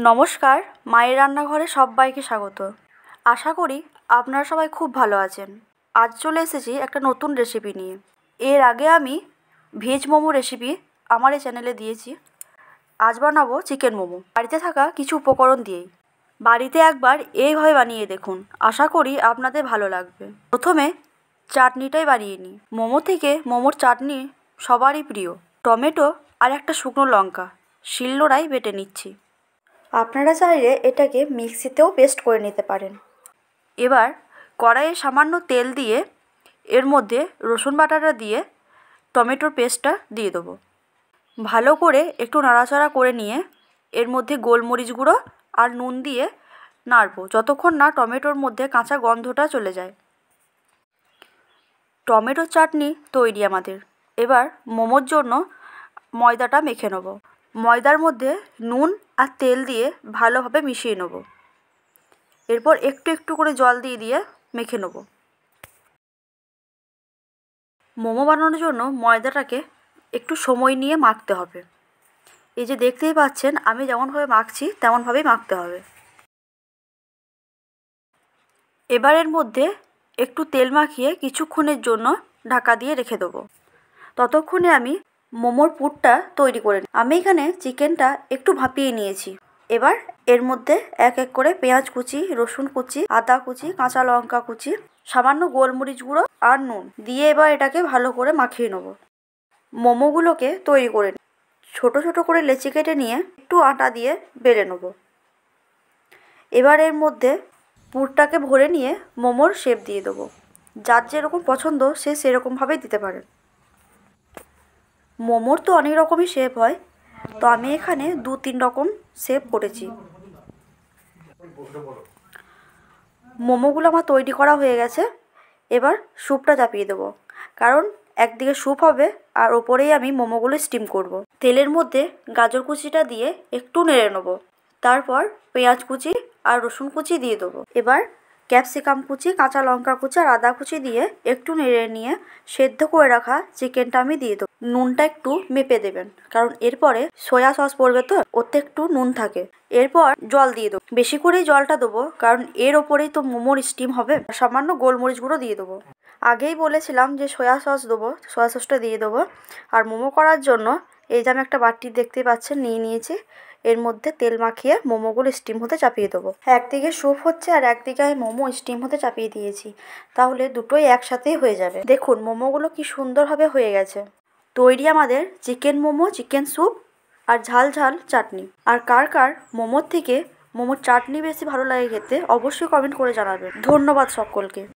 নমস্কার, মায়ের রান্নাঘরে সবাইকে স্বাগত। আশা করি আপনারা সবাই খুব ভালো আছেন। আজ চলে এসেছি একটা নতুন রেসিপি নিয়ে। এর আগে আমি ভেজ মোমো রেসিপি আমার এই চ্যানেলে দিয়েছি। আজ বানাবো চিকেন মোমো, বাড়িতে থাকা কিছু উপকরণ দিয়েই। বাড়িতে একবার এইভাবে বানিয়ে দেখুন, আশা করি আপনাদের ভালো লাগবে। প্রথমে চাটনিটাই বানিয়ে নিই। মোমো থেকে মোমোর চাটনি সবারই প্রিয়। টমেটো আর একটা শুকনো লঙ্কা শিলনোড়ায় বেটে নিচ্ছি। আপনারা চাইলে এটাকে মিক্সিতেও পেস্ট করে নিতে পারেন। এবার কড়াইয়ে সামান্য তেল দিয়ে এর মধ্যে রসুন বাটাটা দিয়ে টমেটোর পেস্টটা দিয়ে দেবো। ভালো করে একটু নাড়াচাড়া করে নিয়ে এর মধ্যে গোলমরিচ গুঁড়ো আর নুন দিয়ে নাড়বো যতক্ষণ না টমেটোর মধ্যে কাঁচা গন্ধটা চলে যায়। টমেটোর চাটনি তৈরি আমাদের। এবার মোমোর জন্য ময়দাটা মেখে নেব। ময়দার মধ্যে নুন আর তেল দিয়ে ভালোভাবে মিশিয়ে নেব। এরপর একটু একটু করে জল দিয়ে দিয়ে মেখে নেব। মোমো বানানোর জন্য ময়দাটাকে একটু সময় নিয়ে মাখতে হবে। এই যে দেখতেই পাচ্ছেন আমি যেমনভাবে মাখছি তেমনভাবেই মাখতে হবে। এবার এর মধ্যে একটু তেল মাখিয়ে কিছুক্ষণের জন্য ঢাকা দিয়ে রেখে দেবো। ততক্ষণে আমি মোমোর পুরটা তৈরি করে নিই। আমি এখানে চিকেনটা একটু ভাপিয়ে নিয়েছি। এবার এর মধ্যে এক এক করে পেঁয়াজ কুচি, রসুন কুচি, আদা কুচি, কাঁচা লঙ্কা কুচি, সামান্য গোলমরিচ গুঁড়ো আর নুন দিয়ে এবার এটাকে ভালো করে মাখিয়ে নেব। মোমোগুলোকে তৈরি করে নিই। ছোটো ছোটো করে লেচি কেটে নিয়ে একটু আটা দিয়ে বেলে নেব। এবার এর মধ্যে পুরটাকে ভরে নিয়ে মোমোর শেপ দিয়ে দেবো। যার যেরকম পছন্দ সে সেরকমভাবেই দিতে পারেন। মোমোর তো অনেক রকমই শেপ হয়, তো আমি এখানে 2-3 রকম শেপ করেছি। মোমোগুলো আমার তৈরি করা হয়ে গেছে। এবার স্যুপটা চাপিয়ে দেবো, কারণ একদিকে স্যুপ হবে আর ওপরেই আমি মোমোগুলো স্টিম করব। তেলের মধ্যে গাজর কুচিটা দিয়ে একটু নেড়ে নেবো। তারপর পেঁয়াজ কুচি আর রসুন কুচি দিয়ে দেবো। এবার ক্যাপসিকাম কুচি, কাঁচা লঙ্কা কুচি আর আদা কুচি দিয়ে একটু নেড়ে নিয়ে সেদ্ধ করে রাখা চিকেনটা আমি দিয়ে দেবো। নুনটা একটু মেপে দেবেন, কারণ এরপরে সয়া সস পড়বে তো, ওতে একটু নুন থাকে। এরপর জল দিয়ে দেবো, বেশি করেই জলটা দেবো, কারণ এর ওপরেই তো মোমোর স্টিম হবে। সামান্য গোলমরিচ গুঁড়ো দিয়ে দেবো। আগেই বলেছিলাম যে সয়া সস দেবো, সয়া সসটা দিয়ে দেবো। আর মোমো করার জন্য এই যে আমি একটা বাটি দেখতে পাচ্ছেন নিয়ে নিয়েছি। এর মধ্যে তেল মাখিয়ে মোমোগুলো স্টিম হতে চাপিয়ে দেবো। একদিকে স্যুপ হচ্ছে আর একদিকে আমি মোমো স্টিম হতে চাপিয়ে দিয়েছি, তাহলে দুটোই একসাথেই হয়ে যাবে। দেখুন মোমোগুলো কি সুন্দরভাবে হয়ে গেছে। তৈরি আমাদের চিকেন মোমো, চিকেন স্যুপ আর ঝাল ঝাল চাটনি। আর কার কার মোমোর থেকে মোমোর চাটনি বেশি ভালো লাগে খেতে অবশ্যই কমেন্ট করে জানাবেন। ধন্যবাদ সকলকে।